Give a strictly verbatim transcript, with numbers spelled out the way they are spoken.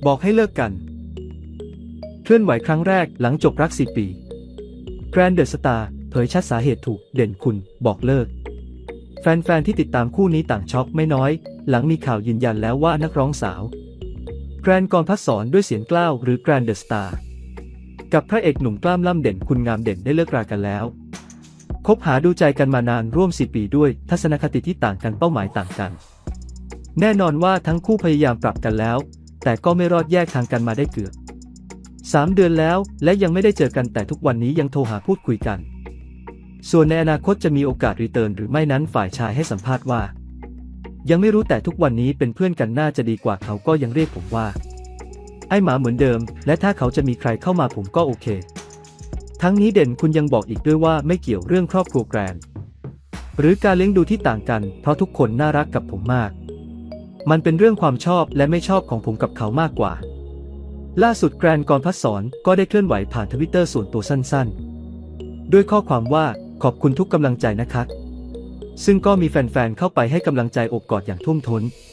บอกให้เลิกกันเคลื่อนไหวครั้งแรกหลังจบรักสี่ปีแกรนเดอะสตาร์เผยชัดสาเหตุถูกเด่นคุณบอกเลิกแฟนๆที่ติดตามคู่นี้ต่างช็อกไม่น้อยหลังมีข่าวยืนยันแล้วว่านักร้องสาวแกรนกรพัฒสอนด้วยเสียงกล้าวหรือแกรนเดอะสตาร์กับพระเอกหนุ่มกล้ามล่ำเด่นคุณงามเด่นได้เลิกรากันแล้วคบหาดูใจกันมานานร่วมสี่ปีด้วยทัศนคติที่ต่างกันเป้าหมายต่างกันแน่นอนว่าทั้งคู่พยายามปรับกันแล้วแต่ก็ไม่รอดแยกทางกันมาได้เกือบสามเดือนแล้วและยังไม่ได้เจอกันแต่ทุกวันนี้ยังโทรหาพูดคุยกันส่วนในอนาคตจะมีโอกาสรีเทิร์นหรือไม่นั้นฝ่ายชายให้สัมภาษณ์ว่ายังไม่รู้แต่ทุกวันนี้เป็นเพื่อนกันน่าจะดีกว่าเขาก็ยังเรียกผมว่าไอ้หมาเหมือนเดิมและถ้าเขาจะมีใครเข้ามาผมก็โอเคทั้งนี้เด่นคุณยังบอกอีกด้วยว่าไม่เกี่ยวเรื่องครอบครัวแกรนหรือการเลี้ยงดูที่ต่างกันเพราะทุกคนน่ารักกับผมมากมันเป็นเรื่องความชอบและไม่ชอบของผมกับเขามากกว่าล่าสุดแกรนกรพัฒสอนก็ได้เคลื่อนไหวผ่านทวิตเตอร์ส่วนตัวสั้นๆด้วยข้อความว่าขอบคุณทุกกำลังใจนะครับซึ่งก็มีแฟนๆเข้าไปให้กำลังใจโอบกอดอย่างท่วมท้น